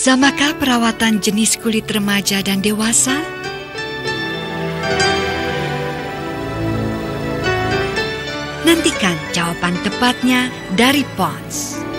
Samakah perawatan jenis kulit remaja dan dewasa? Nantikan jawaban tepatnya dari Pons.